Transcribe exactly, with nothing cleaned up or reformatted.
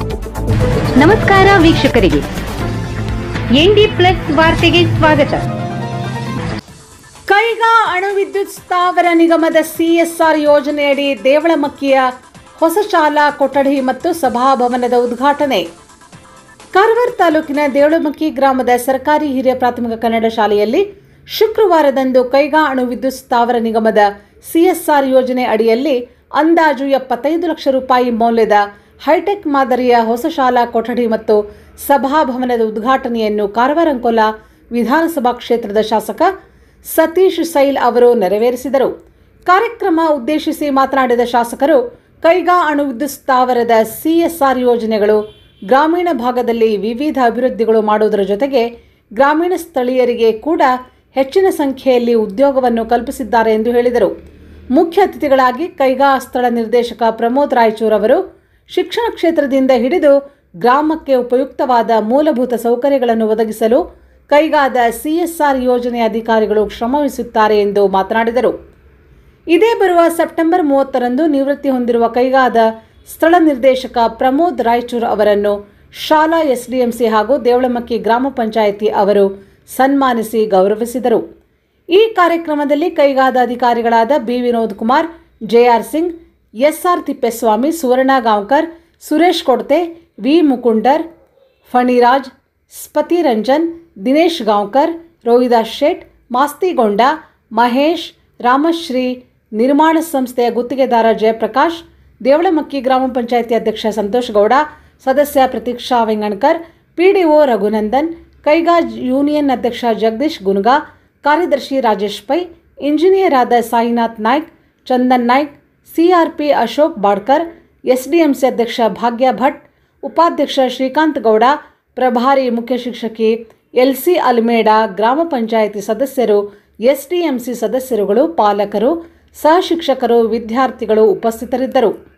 ನಮಸ್ಕಾರ ವೀಕ್ಷಕರಿಗೆ, ND plus ವಾರ್ತೆಗೆ ಸ್ವಾಗತ. ಕೈಗಾ ಅಣು ವಿದ್ಯುತ್ ಸ್ಥಾವರ ನಿಗಮದ ಸಿಎಸ್ಆರ್ ಯೋಜನೆಯಡಿ ದೇವಳಮಕ್ಕಿಯ ಹೊಸ ಶಾಲಾ ಕೊಠಡಿ ಮತ್ತು ಸಭಾಭವನದ ಉದ್ಘಾಟನೆ. ಕಾರವಾರ ತಾಲೂಕಿನ ದೇವಳಮಕ್ಕಿ ಗ್ರಾಮದ ಸರ್ಕಾರಿ ಹಿರಿಯ ಪ್ರಾಥಮಿಕ ಕನ್ನಡ ಶಾಲೆಯಲ್ಲಿ ಶುಕ್ರವಾರದಂದು ಕೈಗಾ ಅಣು ವಿದ್ಯುತ್ ಸ್ಥಾವರ ನಿಗಮದ ಸಿಎಸ್ಆರ್ ಯೋಜನೆ ಅಡಿಯಲ್ಲಿ ಅಂದಾಜು ಎಪ್ಪತ್ತೈದು ಲಕ್ಷ ರೂಪಾಯಿ ಮೌಲ್ಯದ ಹೈಟೆಕ್ ಮಾದರಿಯ ಹೊಸ ಶಾಲಾ ಕೊಠಡಿ ಮತ್ತು ಸಭಾಭವನದ ಉದ್ಘಾಟನೆಯನ್ನು ಕಾರವಾರ ಅಂಕೋಲ ವಿಧಾನಸಭಾ ಕ್ಷೇತ್ರದ ಶಾಸಕ ಸತೀಶ್ ಸೈಲ್ ಅವರು ನೆರವೇರಿಸಿದರು. ಕಾರ್ಯಕ್ರಮ ಉದ್ದೇಶಿಸಿ ಮಾತನಾಡಿದ ಶಾಸಕರು, ಕೈಗಾ ಅಣು ವಿದ್ಯುತ್ ಸ್ಥಾವರದ ಸಿಎಸ್ಆರ್ ಯೋಜನೆಗಳು ಗ್ರಾಮೀಣ ಭಾಗದಲ್ಲಿ ವಿವಿಧ ಅಭಿವೃದ್ಧಿಗಳು ಮಾಡುವುದರ ಜೊತೆಗೆ ಗ್ರಾಮೀಣ ಸ್ಥಳೀಯರಿಗೆ ಕೂಡ ಹೆಚ್ಚಿನ ಸಂಖ್ಯೆಯಲ್ಲಿ ಉದ್ಯೋಗವನ್ನು ಕಲ್ಪಿಸಿದ್ದಾರೆ ಎಂದು ಹೇಳಿದರು. ಮುಖ್ಯ ಅತಿಥಿಗಳಾಗಿ ಕೈಗಾ ಸ್ಥಳ ನಿರ್ದೇಶಕ ಪ್ರಮೋದ್ ರಾಯಚೂರ್ ಅವರು ಶಿಕ್ಷಣ ಕ್ಷೇತ್ರದಿಂದ ಹಿಡಿದು ಗ್ರಾಮಕ್ಕೆ ಉಪಯುಕ್ತವಾದ ಮೂಲಭೂತ ಸೌಕರ್ಯಗಳನ್ನು ಒದಗಿಸಲು ಕೈಗಾದ ಸಿಎಸ್ಆರ್ ಯೋಜನೆಯ ಅಧಿಕಾರಿಗಳು ಶ್ರಮವಹಿಸುತ್ತಾರೆ ಎಂದು ಮಾತನಾಡಿದರು. ಇದೇ ಬರುವ ಸೆಪ್ಟೆಂಬರ್ ಮೂವತ್ತರಂದು ನಿವೃತ್ತಿ ಹೊಂದಿರುವ ಕೈಗಾದ ಸ್ಥಳ ನಿರ್ದೇಶಕ ಪ್ರಮೋದ್ ರಾಯಚೂರ್ ಅವರನ್ನು ಶಾಲಾ ಎಸ್ಡಿಎಂಸಿ ಹಾಗೂ ದೇವಳಮಕ್ಕಿ ಗ್ರಾಮ ಪಂಚಾಯಿತಿ ಅವರು ಸನ್ಮಾನಿಸಿ ಗೌರವಿಸಿದರು. ಈ ಕಾರ್ಯಕ್ರಮದಲ್ಲಿ ಕೈಗಾದ ಅಧಿಕಾರಿಗಳಾದ B Vinod Kumar, J R Singh, S R Tippeswamy, Suvarna Gaonkar, Suresh Kodte, V Mukundar, Phaniraj, ಸ್ಪತಿ ರಂಜನ್, ದಿನೇಶ್ ಗಾಂವ್ಕರ್, ರೋಹಿದಾಸ್ ಶೇಟ್, ಮಾಸ್ತಿಗೊಂಡ, ಮಹೇಶ್, ರಾಮಶ್ರೀ, ನಿರ್ಮಾಣ ಸಂಸ್ಥೆಯ ಗುತ್ತಿಗೆದಾರ ಜಯಪ್ರಕಾಶ್, ದೇವಳಮಕ್ಕಿ ಗ್ರಾಮ ಪಂಚಾಯಿತಿ ಅಧ್ಯಕ್ಷ ಸಂತೋಷ್ ಗೌಡ, ಸದಸ್ಯ ಪ್ರತೀಕ್ಷಾ ವೆಂಗಣ್ಕರ್, ಪಿಡಿಒ ರಘುನಂದನ್, ಕೈಗಾ ಯೂನಿಯನ್ ಅಧ್ಯಕ್ಷ ಜಗದೀಶ್ ಗುನ್ಗಾ, ಕಾರ್ಯದರ್ಶಿ ರಾಜೇಶ್ ಪೈ, ಇಂಜಿನಿಯರ್ ಆದ ಸಾಯಿನಾಥ್ ನಾಯ್ಕ್, ಚಂದನ್ ನಾಯ್ಕ್, ಸಿಆರ್ಪಿ ಅಶೋಕ್ ಬಾಡ್ಕರ್, ಎಸ್ಡಿಎಂಸಿ ಅಧ್ಯಕ್ಷ ಭಾಗ್ಯ ಭಟ್, ಉಪಾಧ್ಯಕ್ಷ ಶ್ರೀಕಾಂತ್ ಗೌಡ, ಪ್ರಭಾರಿ ಮುಖ್ಯ ಶಿಕ್ಷಕಿ ಎಲ್ಸಿ ಅಲ್ಮೇಡಾ, ಗ್ರಾಮ ಪಂಚಾಯಿತಿ ಸದಸ್ಯರು, ಎಸ್ಡಿಎಂಸಿ ಸದಸ್ಯರುಗಳು, ಪಾಲಕರು, ಸಹ ಶಿಕ್ಷಕರು, ವಿದ್ಯಾರ್ಥಿಗಳು ಉಪಸ್ಥಿತರಿದ್ದರು.